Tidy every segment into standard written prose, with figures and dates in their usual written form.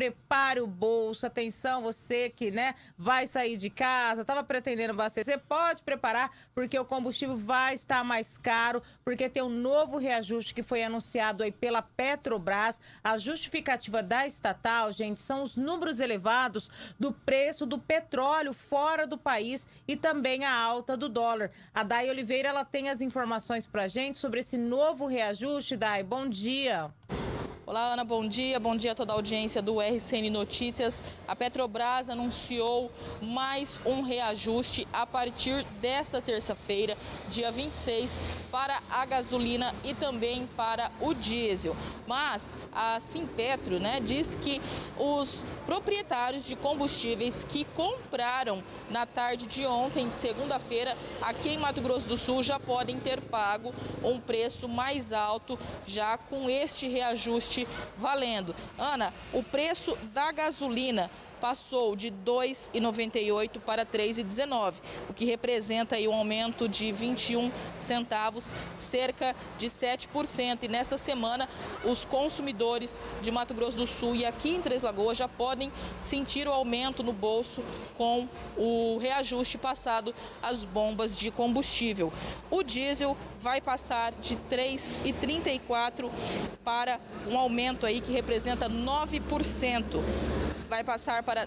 prepare o bolso. Atenção, você que, vai sair de casa, estava pretendendo abastecer, pode preparar, porque o combustível vai estar mais caro, porque tem um novo reajuste que foi anunciado aí pela Petrobras. A justificativa da estatal, gente, são os números elevados do preço do petróleo fora do país e também a alta do dólar. A Day Oliveira, ela tem as informações pra gente sobre esse novo reajuste. Day, bom dia. Olá, Ana, bom dia a toda a audiência do RCN Notícias. A Petrobras anunciou mais um reajuste a partir desta terça-feira, dia 26, para a gasolina e também para o diesel. Mas a Simpetro, diz que os proprietários de combustíveis que compraram na tarde de ontem, segunda-feira, aqui em Mato Grosso do Sul, já podem ter pago um preço mais alto já com este reajuste valendo. Ana, o preço da gasolina passou de R$ 2,98 para R$ 3,19, o que representa aí um aumento de 21 centavos, cerca de 7%. E nesta semana, os consumidores de Mato Grosso do Sul e aqui em Três Lagoas já podem sentir o aumento no bolso com o reajuste passado às bombas de combustível. O diesel vai passar de R$ 3,34 para um aumento aí que representa 9%. Vai passar para R$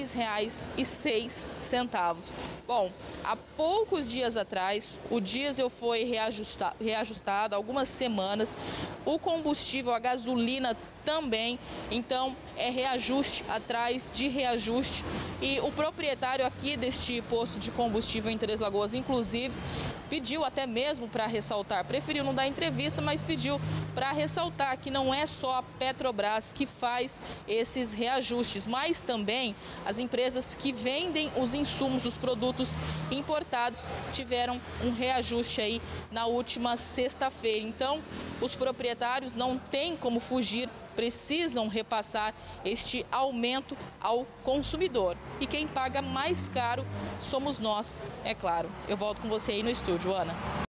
3,06. Bom, há poucos dias atrás, o diesel foi reajustado, algumas semanas, o combustível, a gasolina também, então é reajuste atrás de reajuste. E o proprietário aqui deste posto de combustível em Três Lagoas, inclusive, pediu até mesmo para ressaltar, preferiu não dar entrevista, mas pediu para ressaltar que não é só a Petrobras que faz esses reajustes, mas também as empresas que vendem os insumos, os produtos importados, tiveram um reajuste aí na última sexta-feira. Então, os proprietários não têm como fugir, precisam repassar este aumento ao consumidor. E quem paga mais caro somos nós, é claro. Eu volto com você aí no estúdio, Ana.